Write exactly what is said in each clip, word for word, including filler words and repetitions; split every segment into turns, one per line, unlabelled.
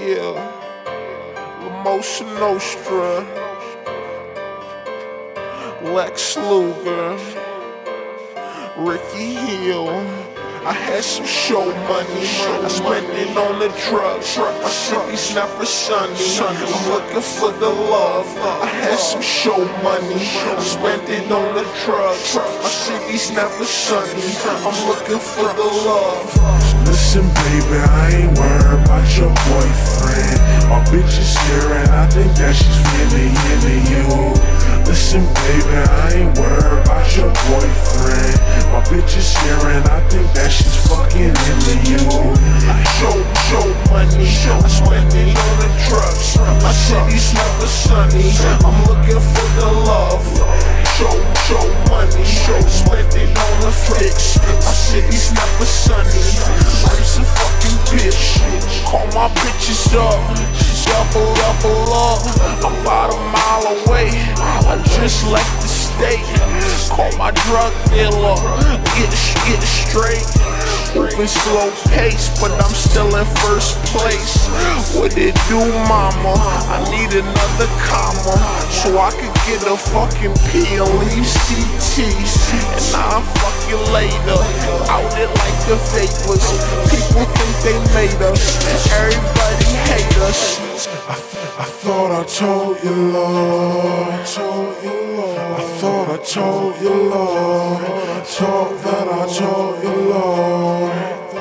Yeah, La Mosa Nostra, Lex Luger, Ricky Hill. I had some show money, I spent it on the drugs. My city's never sunny, I'm looking for the love. I had some show money, I spent it on the drugs. My city's never sunny, I'm looking for the love.
Listen baby, I ain't worried about your boyfriend. My bitch is here and I think that she's really into you. Listen baby, I ain't worried about your boyfriend. My bitch is here and I think that she's fucking into you.
I show, show money, I spend it on the drugs. My city's never sunny, I'm looking for the love. Show, show money, show, spend it on the flicks. My city's never sunny, life's a fucking bitch. Call my bitches up, double, double up. I'm about a mile away, I just left the state. Call my drug dealer, get, get straight. Moving slow pace, but I'm still in first place. What it do, mama? I need another comma, so I could get a fucking P and leave C Ts. And I'll fuck you later, out it like the vapors. People think they made us, everybody hate us.
I, th I thought I told you, Lord. I told you, Lord. I thought I told you, Lord. Talk that I told you, Lord.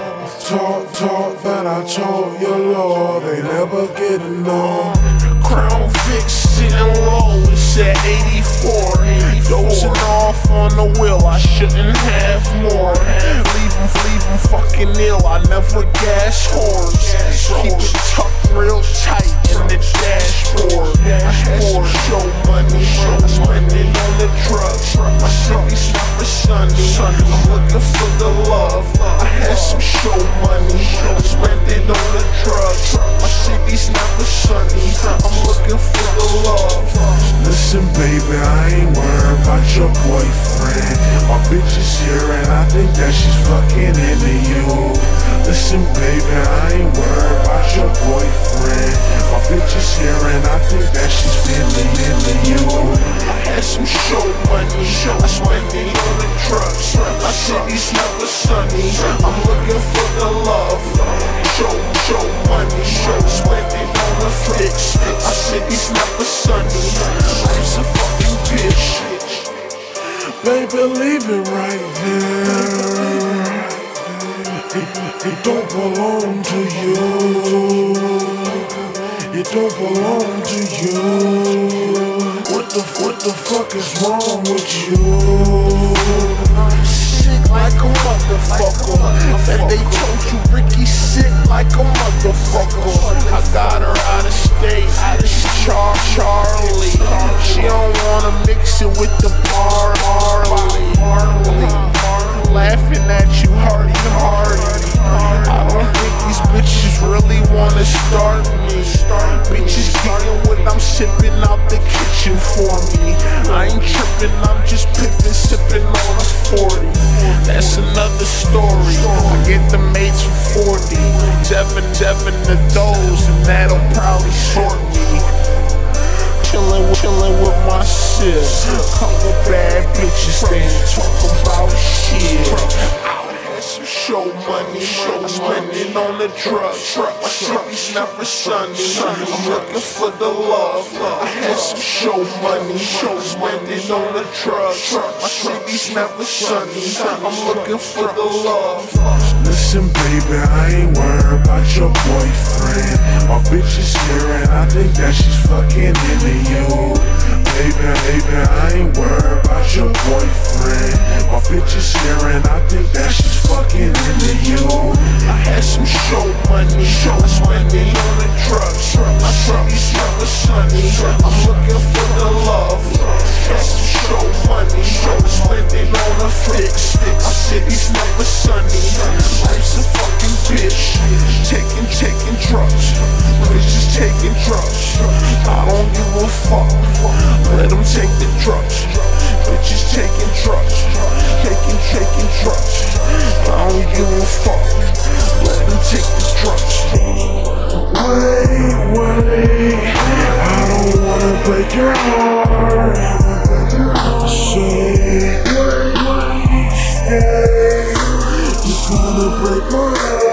Talk, talk that I told you, Lord. They never get enough.
Crown Vic sitting low, it's at eighty-four. Dozing off on the wheel, I shouldn't have more. Leave him, leave him fucking ill, I never gas whores. Keep it tucked real tight in the dashboard. I had some show money, I spend it on the drugs. My city's never sunny, I'm looking for the love. I had some show money, I spend it on the drugs. My city's never sunny, I'm looking for the love.
Listen baby, I ain't worried about your boyfriend. My bitch is here and I think that she's fucking into you. Listen baby, I ain't worried about your boyfriend. My bitch is here and I think that she's feeling into you.
I had some show money, I spent it on the drugs. My city's never sunny, I'm looking for the love. Show, show money, spend it on the flicks. My city's never sunny, life's a fucking bitch.
Baby, leave it right there. It, it don't belong to you. It don't belong to you. What the, what the fuck is wrong with you?
I'm sick like a motherfucker. And they told you Ricky's sick like a motherfucker. I got her out of state, out of Char Charlie. She don't wanna mix it with the bar Harley. Laughing at you hardy hardy. I don't think these bitches really wanna start me. Bitches getting what I'm sipping out the kitchen for me. I ain't tripping, I'm just piffing, sipping on a forty. That's another story. I get the mates for forty. Seven, seven to those, and that'll probably sort me. Chillin', chillin' with my sis. Couple bad bitches, they ain't talk about shit. Some show money, I spend it on the drugs. My city's never sunny, I'm looking for the love. I had some show money, spend it on the drugs. My city's never sunny, I'm looking for the love.
Listen baby, I ain't worried about your boyfriend. My bitch is here and I think that she's fucking into you. Baby, baby, I ain't worried about your boyfriend. My bitch is here and I think that she's fucking into you.
I had some show money, I spend it on the drugs. My city's never sunny, I'm looking for the love. Had some show money, I spend it on the flicks. My city's never sunny, life's a fucking bitch. Taking, taking drugs, bitches taking drugs. I don't give a fuck, let them take the drugs. Bitches taking drugs, taking, taking drugs. I don't give a fuck, let them take the drugs.
Wait. your heart. Say, wait, wait, stay. You're gonna break my heart.